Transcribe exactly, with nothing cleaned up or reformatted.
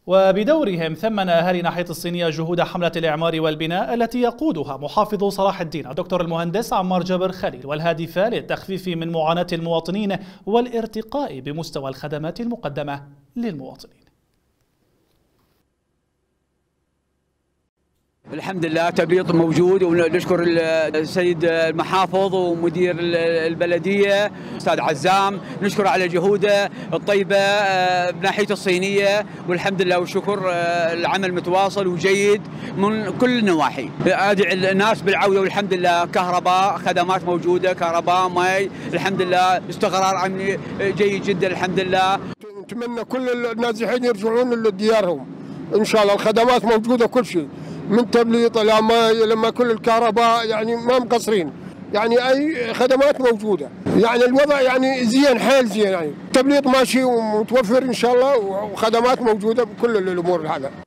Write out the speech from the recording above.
وبدورهم ثمن أهالي ناحية الصينية جهود حملة الإعمار والبناء التي يقودها محافظ صلاح الدين الدكتور المهندس عمار جابر خليل، والهادفة للتخفيف من معاناة المواطنين والارتقاء بمستوى الخدمات المقدمة للمواطنين. الحمد لله تبليط موجود، ونشكر السيد المحافظ ومدير البلدية أستاذ عزام، نشكره على جهوده الطيبة بناحية الصينية، والحمد لله والشكر العمل متواصل وجيد من كل النواحي. أدعي الناس بالعودة والحمد لله. كهرباء خدمات موجودة، كهرباء ماء الحمد لله، استقرار أمني جيد جدا الحمد لله. نتمنى كل النازحين يرجعون لديارهم إن شاء الله. الخدمات موجودة كل شيء من تبليط إلى ماء لما كل الكهرباء، يعني ما مقصرين، يعني أي خدمات موجودة. يعني الوضع يعني زين حيل زين، يعني تبليط ماشي ومتوفر إن شاء الله، وخدمات موجودة بكل الأمور هذا.